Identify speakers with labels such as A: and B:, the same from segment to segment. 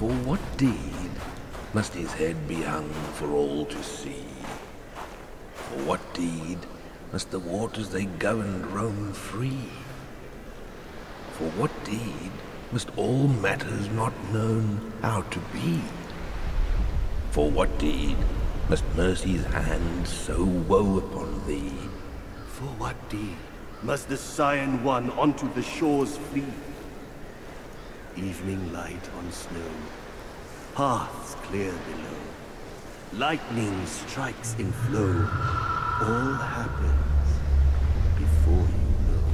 A: For what deed must his head be hung for all to see? For what deed must the waters they governed roam free? For what deed must all matters not known how to be? For what deed must mercy's hand so woe upon thee?
B: For what deed must the Cyan One onto the shores flee? Evening light on snow, paths clear below, lightning strikes in flow, all happens before you know.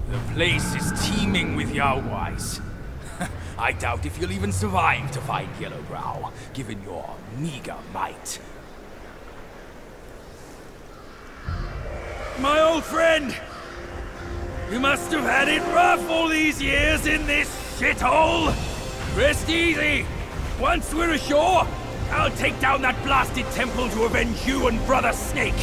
C: The place is teeming with Yaowais. I doubt if you'll even survive to find Yellowbrow, given your meager might. My old friend! You must have had it rough all these years in this shithole! Rest easy! Once we're ashore, I'll take down that blasted temple to avenge you and Brother Snake!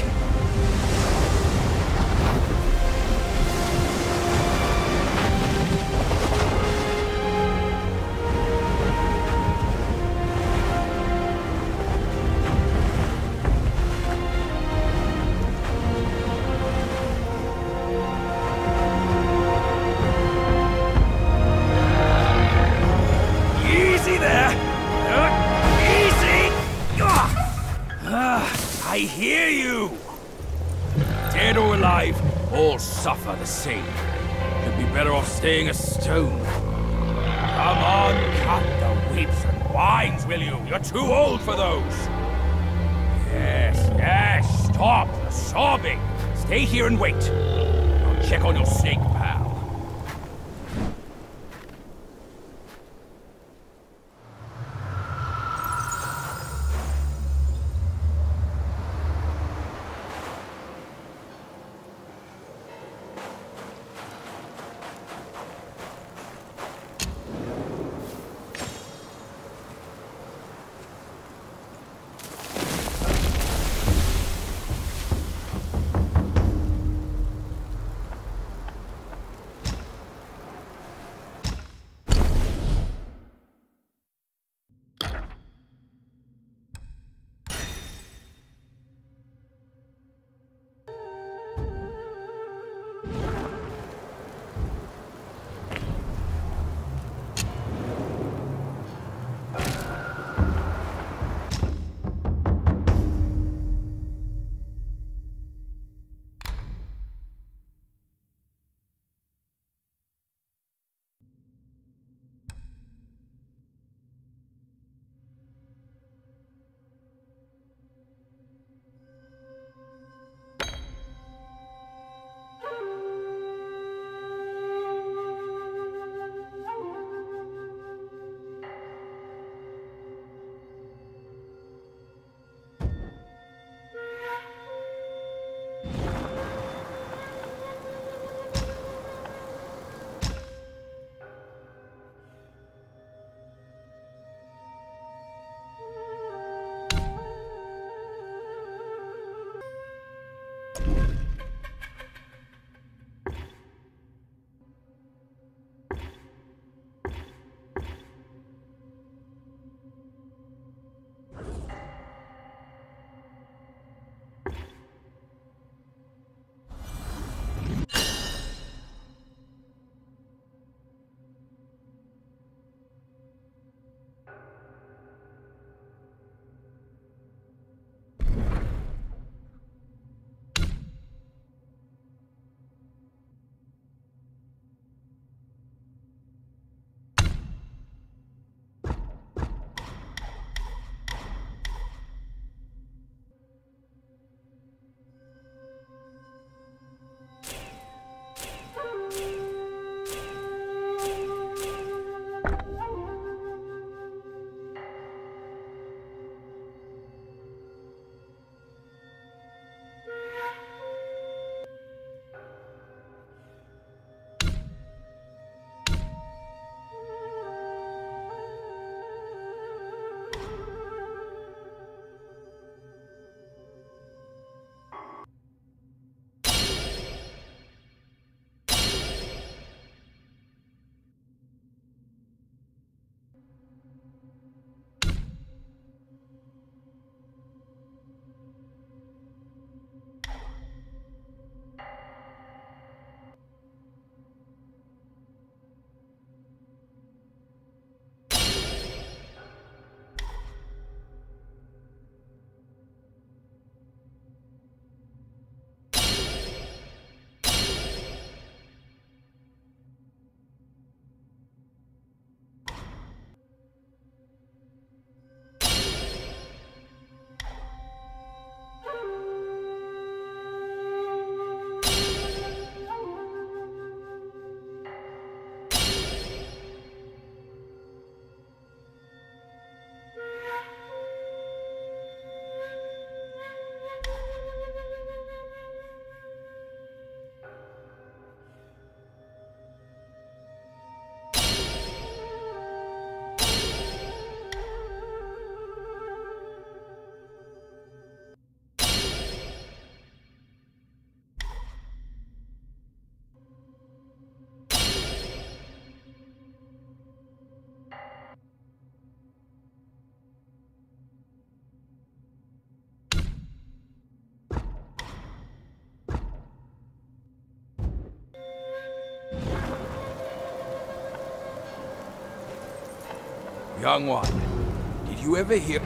C: I hear you! Dead or alive, all suffer the same. You'd be better off staying a stone. Come on, cut the whips and wines, will you? You're too old for those! Yes, stop the sobbing! Stay here and wait. I'll check on your snake, pal. Young one, did you ever hear...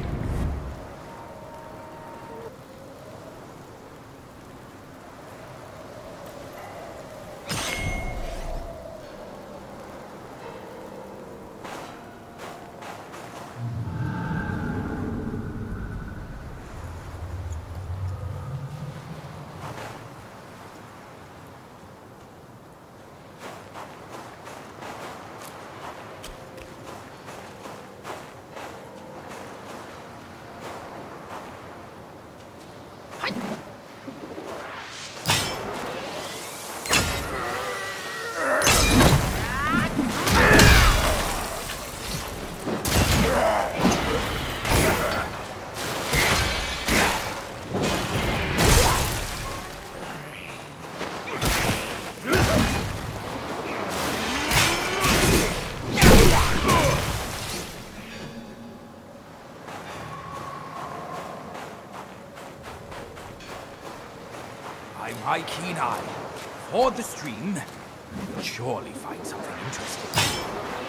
C: My keen eye. Ford the stream, you'll surely find something interesting.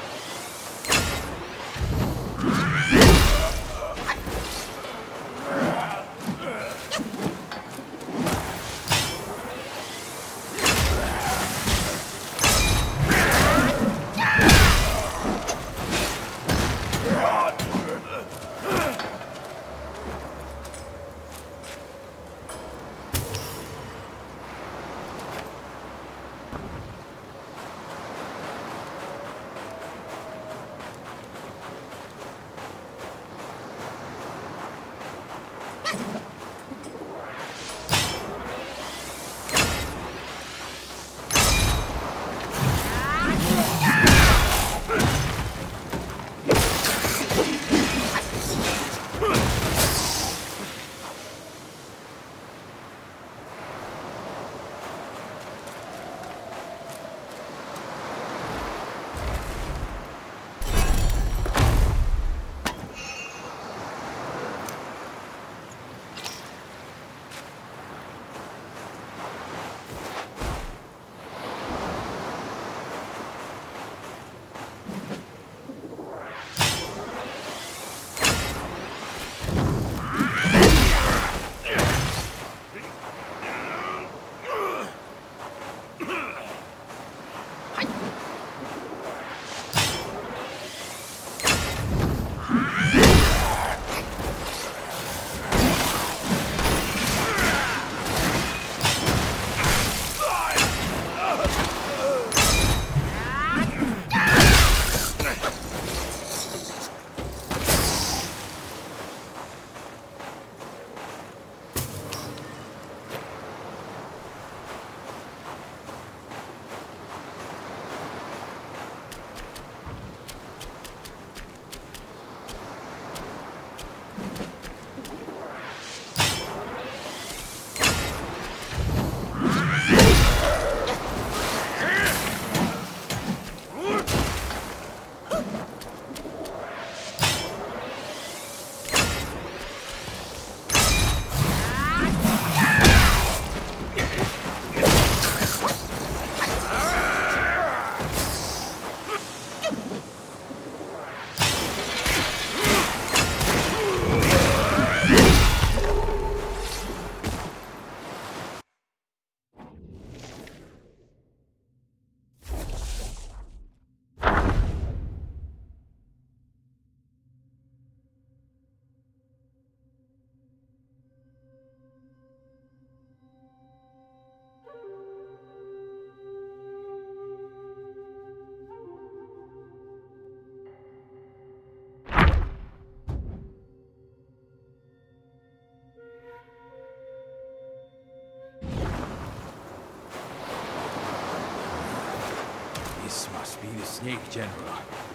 C: This must be the Snake General.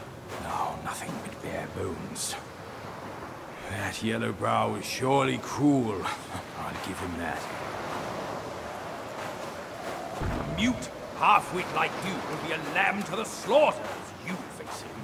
C: No, nothing but bare bones. That yellow brow is surely cruel. I'll give him that. A mute half-wit like you will be a lamb to the slaughter as you face him.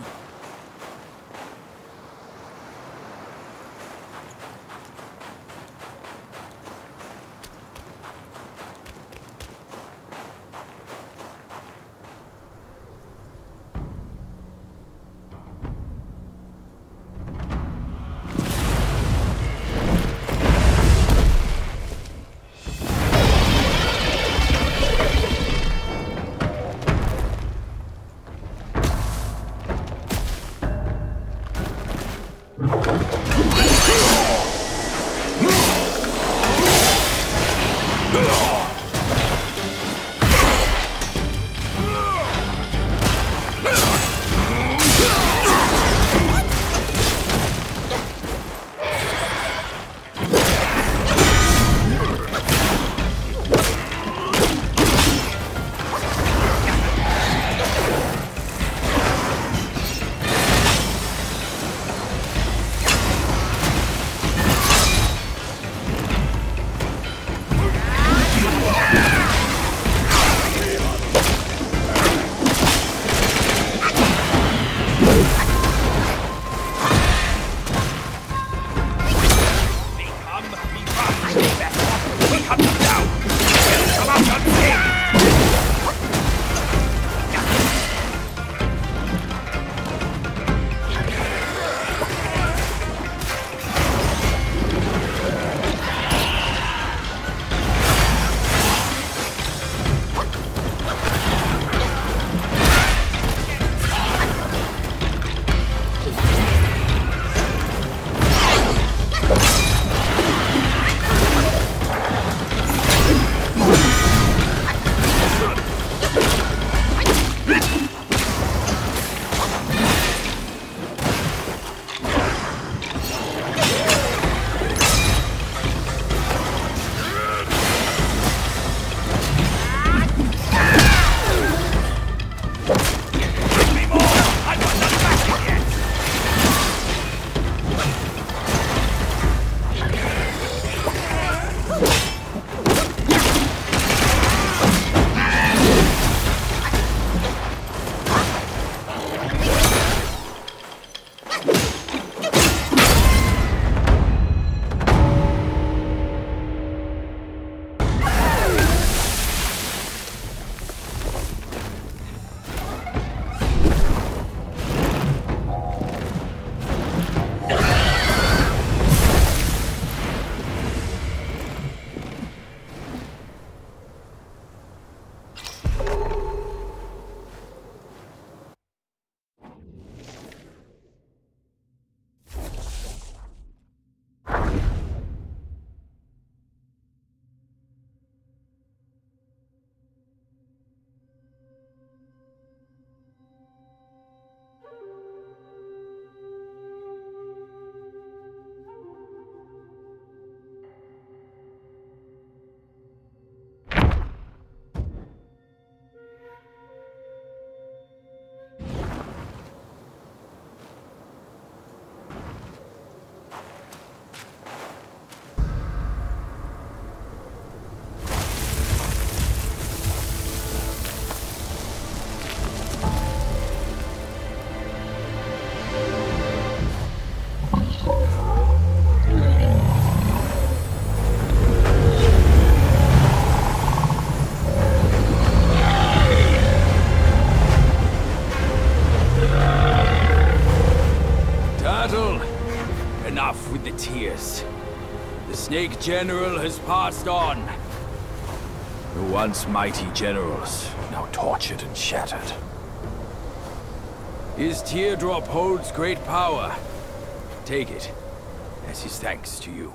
C: tears. The Snake General has passed on. The once mighty generals, now tortured and shattered. His teardrop holds great power. Take it, as his thanks to you.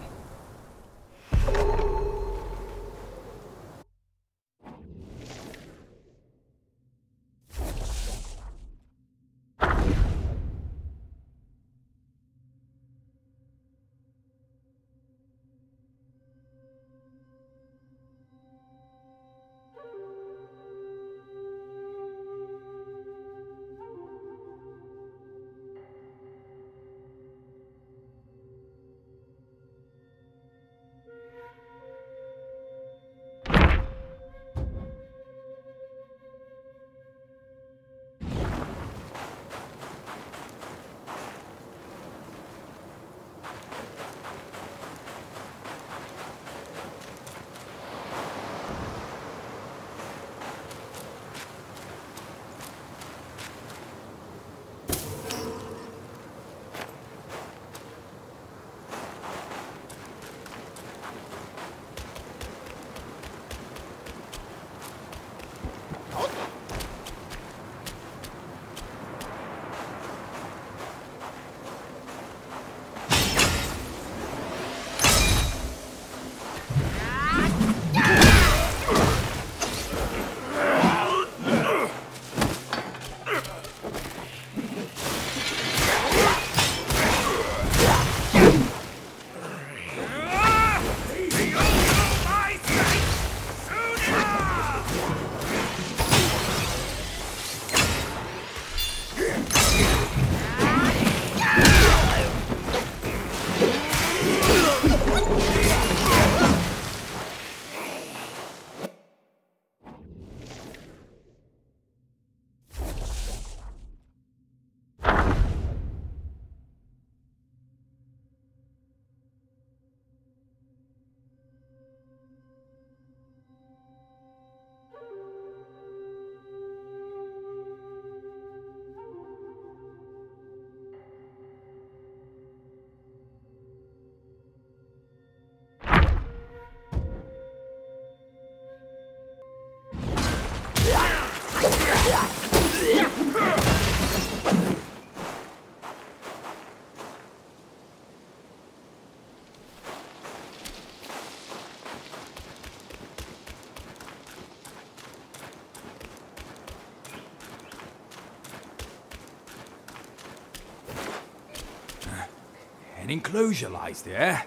C: An enclosure lies there.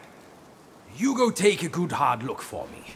C: You go take a good hard look for me.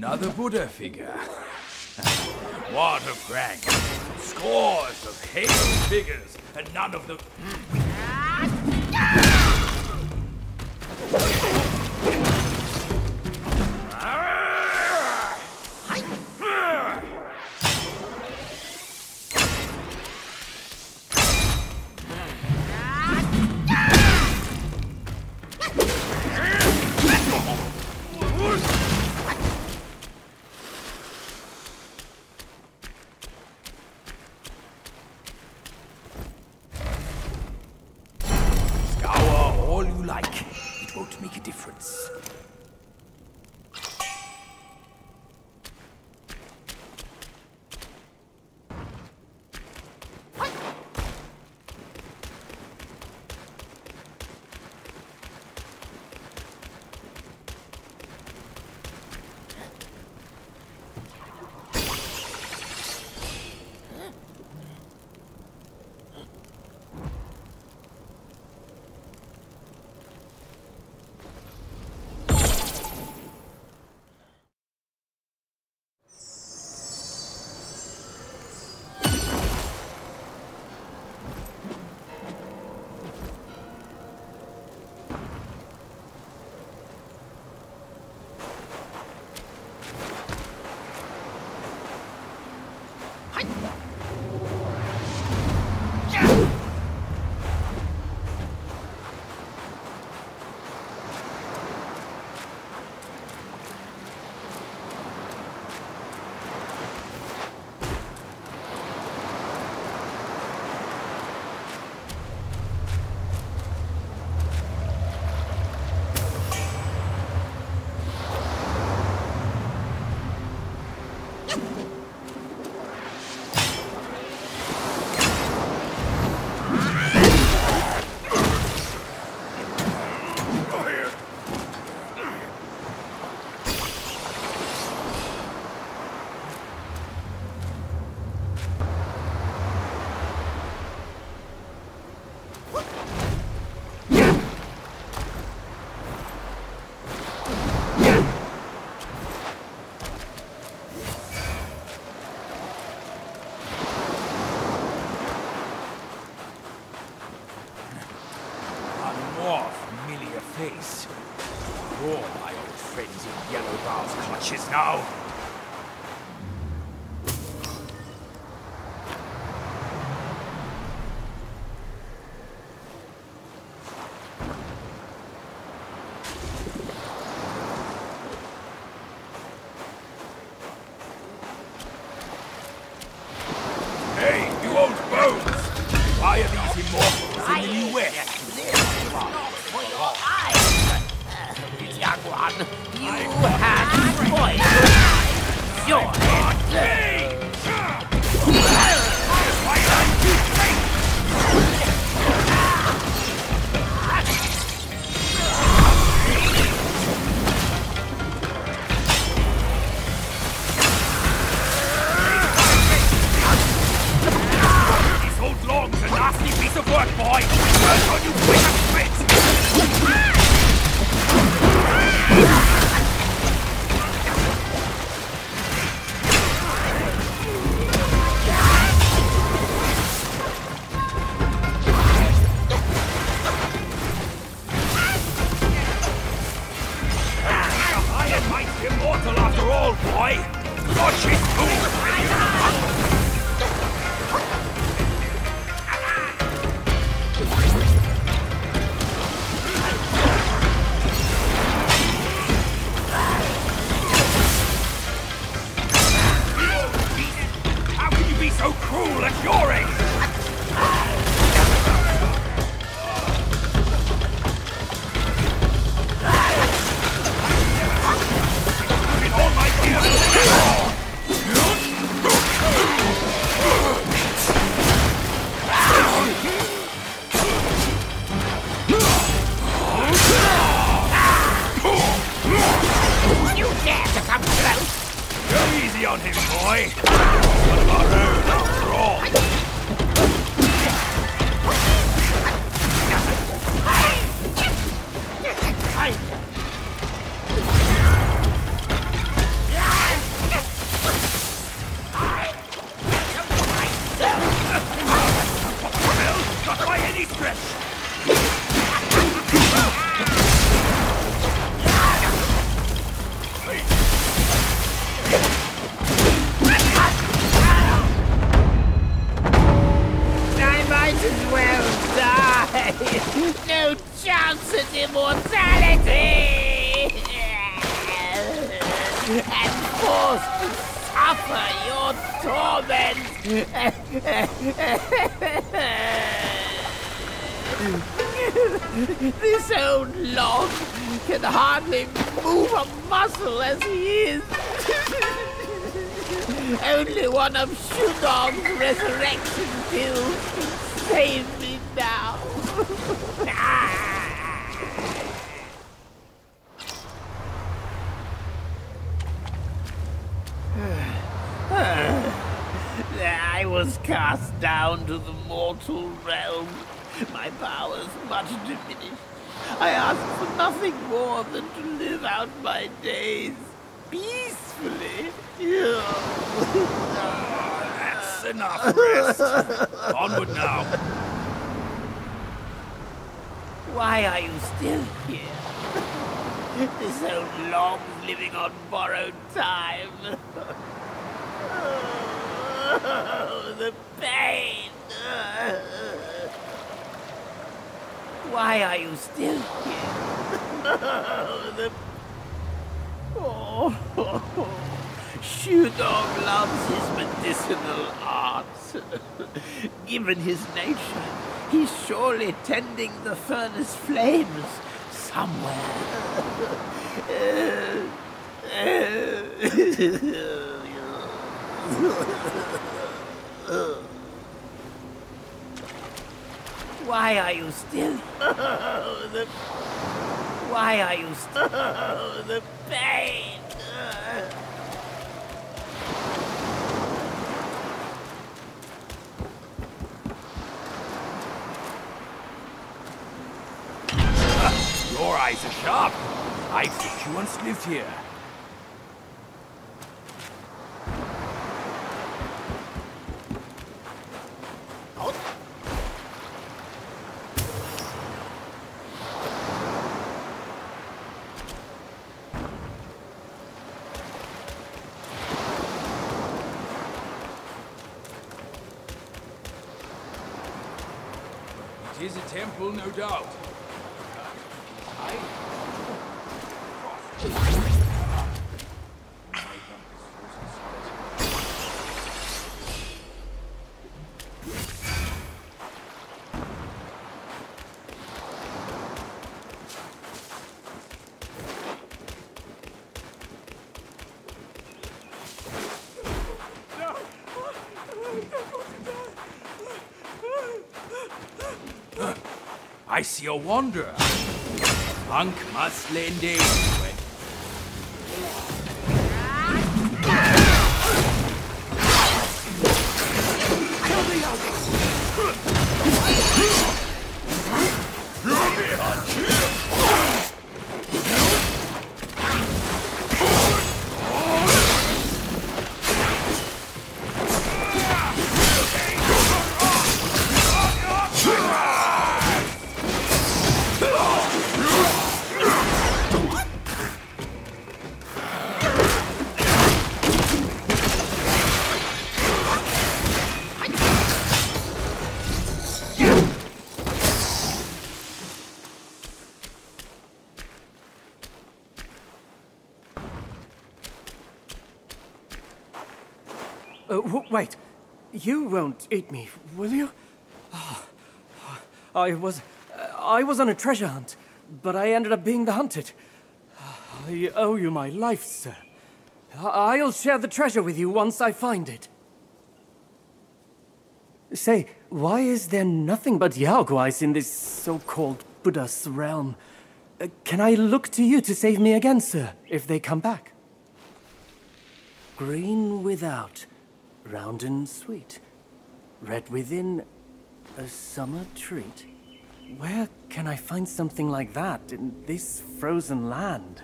C: Another Buddha figure. What a prank. Scores of halo figures, and none of them... Make a difference. Face. All my old friends in Yellow Bar's clutches now. Hey, you old bones! Why are these immortals in the New West?
D: Young one, you have spoiled your head.
C: This old long's a nasty piece of work, boy! Work on you quick and spit! Immortal after all, boy! Watch it move! How can you be so cruel at your age? Easy on him, boy! One of our own, after all!
D: No chance at immortality! And forced to suffer your torment! This old log can hardly move a muscle as he is. Only one of Shudong's resurrection pills can save me now. I was cast down to the mortal realm. My powers much diminished. I asked for nothing more than to live out my days peacefully.
C: That's enough rest. Onward now.
D: Why are you still here? This old log's living on borrowed time. Oh, the pain! Why are you still here? Oh, Shudong loves his medicinal arts. Given his nature, he's surely tending the furnace flames somewhere. Why are you still? Why are you still? The pain!
C: Your eyes are sharp. I think you once lived here. It is a temple, no doubt. I see a wanderer. Monk must lend aid to it.
E: Wait, you won't eat me, will you? Oh, I was on a treasure hunt, but I ended up being the hunted. I owe you my life, sir. I'll share the treasure with you once I find it. Say, why is there nothing but Yaoguais in this so-called Buddha's realm? Can I look to you to save me again, sir, if they come back? Green without, round and sweet, red within, a summer treat. Where can I find something like that in this frozen land?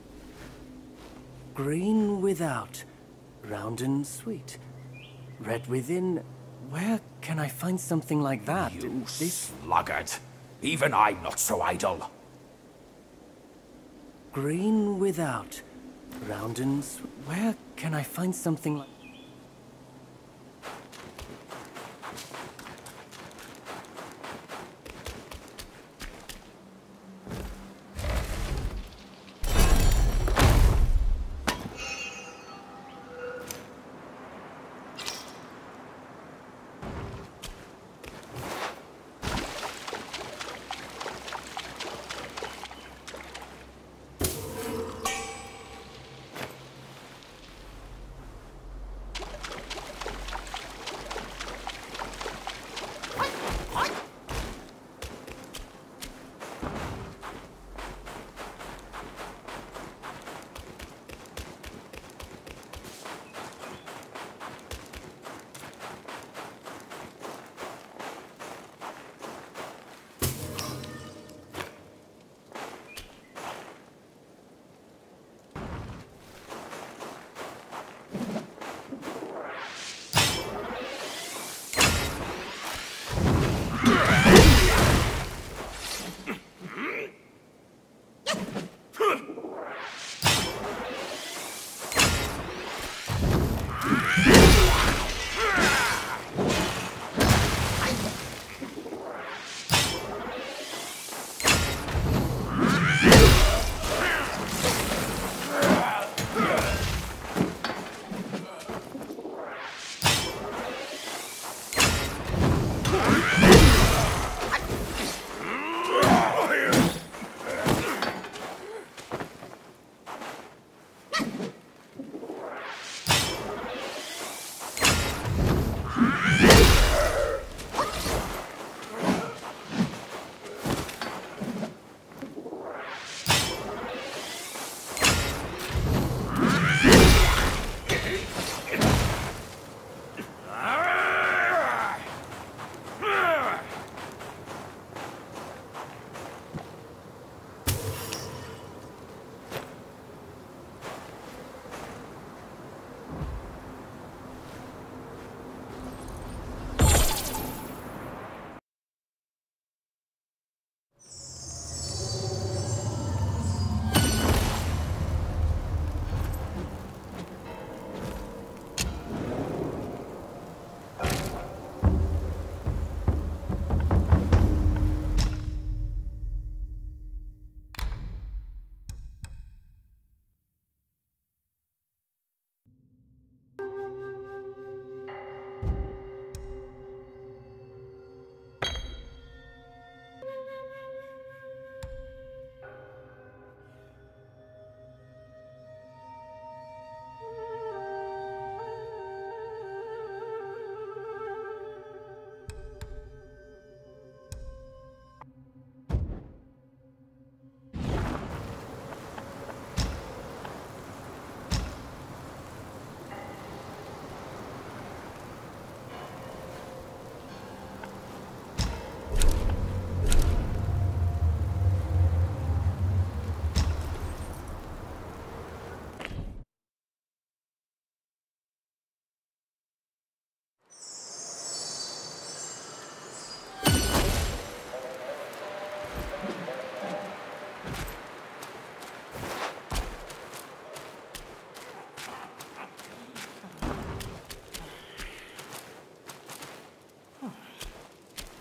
E: Green without, round and sweet, red within. Where can I find something like that in this...
C: sluggard. Even I'm not so idle.
E: Green without, round and sweet. Where can I find something like...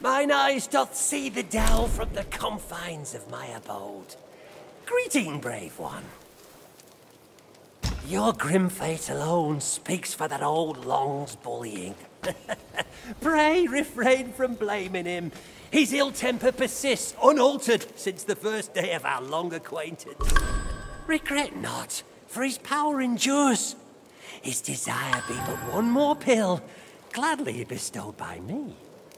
F: Mine eyes doth see the dell from the confines of my abode. Greeting, brave one. Your grim fate alone speaks for that old Long's bullying. Pray refrain from blaming him. His ill temper persists unaltered since the first day of our long acquaintance. Regret not, for his power endures. His desire be but one more pill, gladly bestowed by me.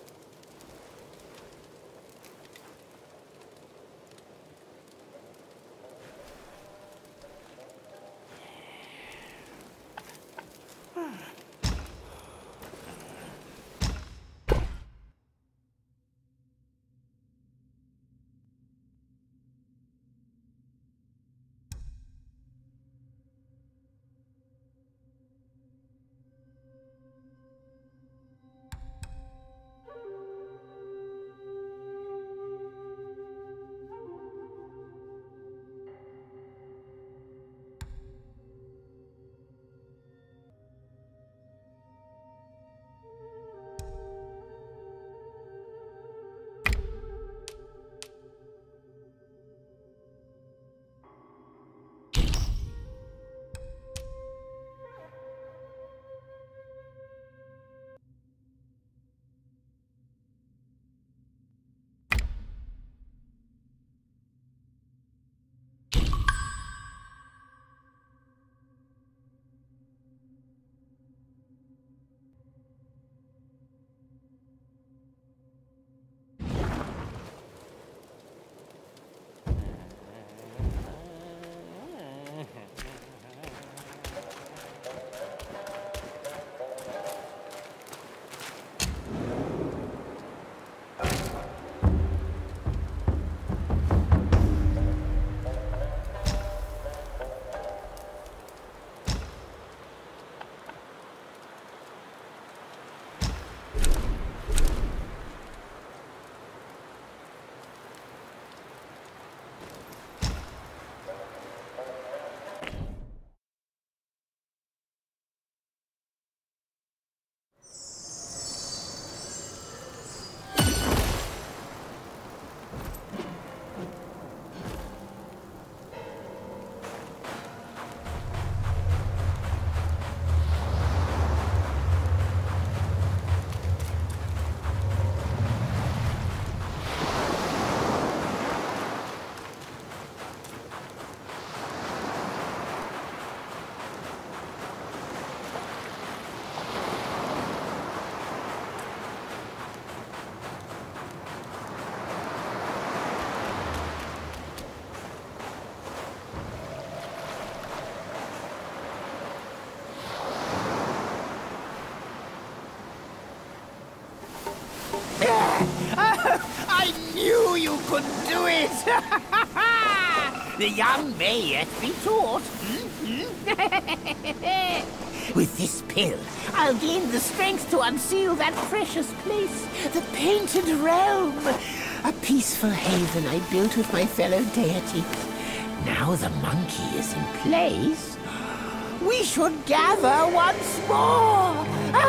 D: I knew you could do it! The young may yet be taught. With this pill, I'll gain the strength to unseal that precious place, the Painted Realm. A peaceful haven I built with my fellow deities. Now the monkey is in place, we should gather once more!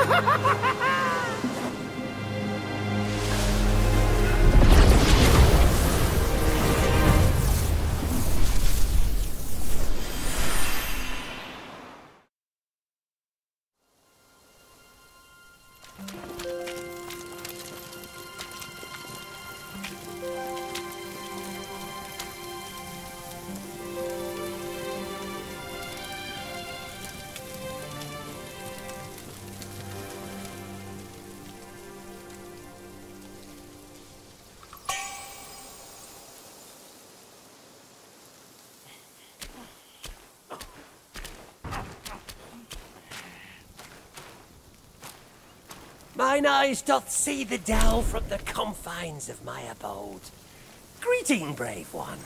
F: Mine eyes doth see the dell from the confines of my abode. Greeting, brave one.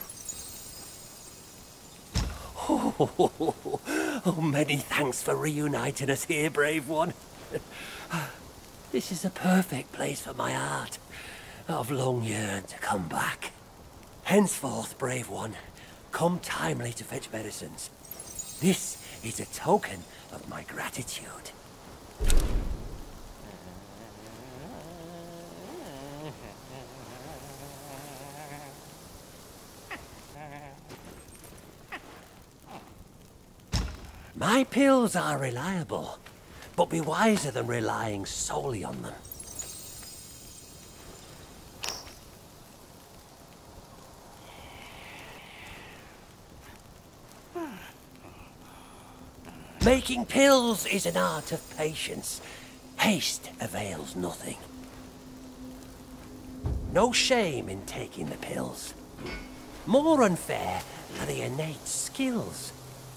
F: Oh, many thanks for reuniting us here, brave one. This is a perfect place for my art. I've long yearned to come back. Henceforth, brave one, come timely to fetch medicines. This is a token of my gratitude. My pills are reliable, but be wiser than relying solely on them. Making pills is an art of patience. Haste avails nothing. No shame in taking the pills. More unfair are the innate skills.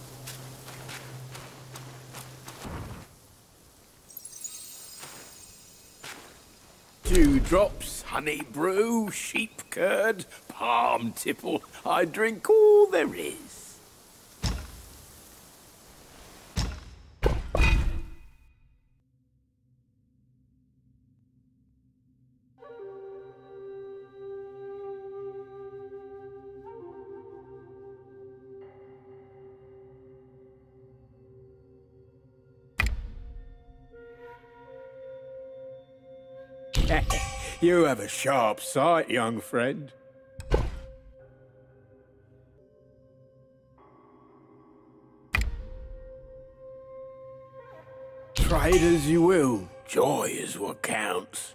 C: 2 drops, honey brew, sheep curd, palm tipple. I drink all there is. You have a sharp sight, young friend. Trade as you will. Joy is what counts.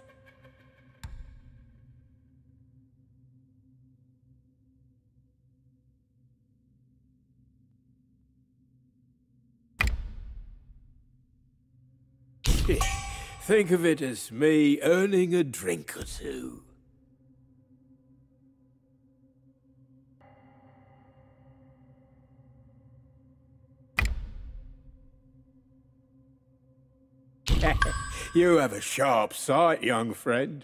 C: Think of it as me earning a drink or two. You have a sharp sight, young friend.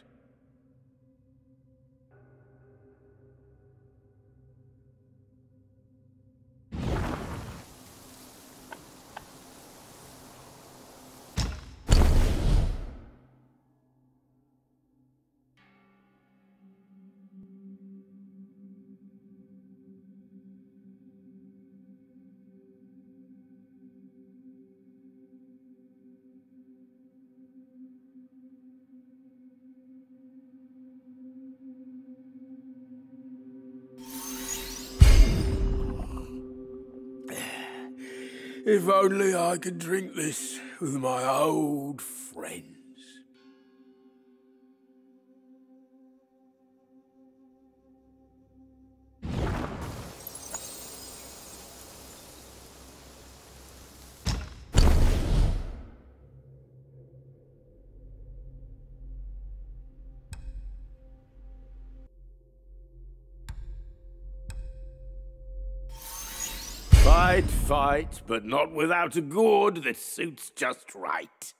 C: If only I could drink this with my old friends. Fight, but not without a gourd that suits just right.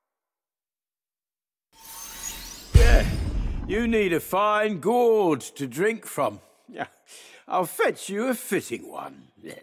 C: Yeah, you need a fine gourd to drink from. Yeah, I'll fetch you a fitting one.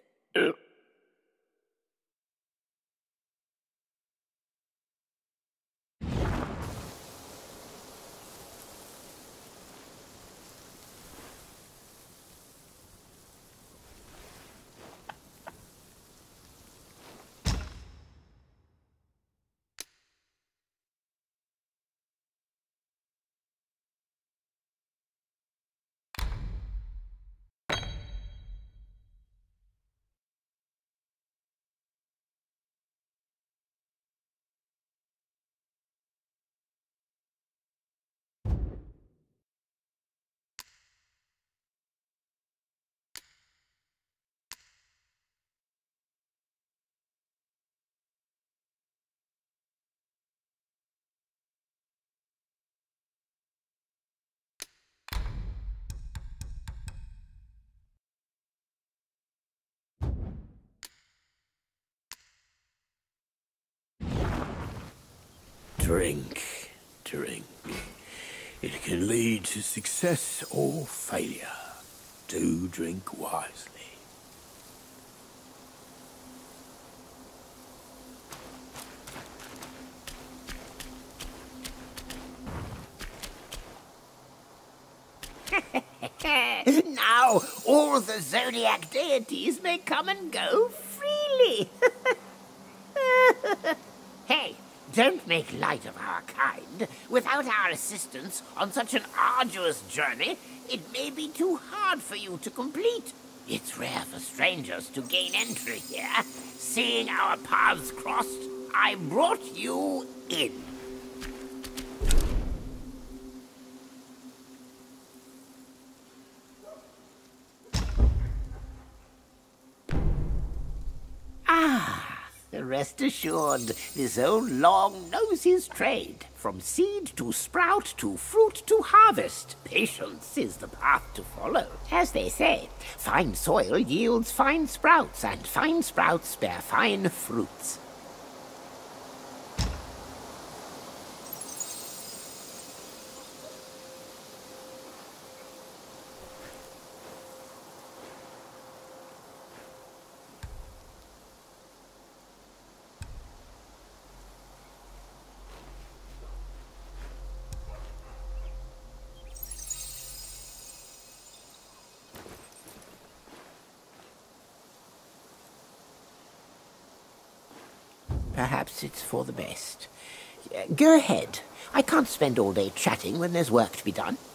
C: Drink, drink. It can lead to success or failure. Do drink wisely.
D: Now all the zodiac deities may come and go freely. Hey, don't make light of our kind. Without our assistance on such an arduous journey, it may be too hard for you to complete. It's rare for strangers to gain entry here. Seeing our paths crossed, I brought you in. Rest assured, this old Long knows his trade. From seed to sprout to fruit to harvest, patience is the path to follow. As they say, fine soil yields fine sprouts, and fine sprouts bear fine fruits. Perhaps it's for the best. Go ahead. I can't spend all day chatting when there's work to be done.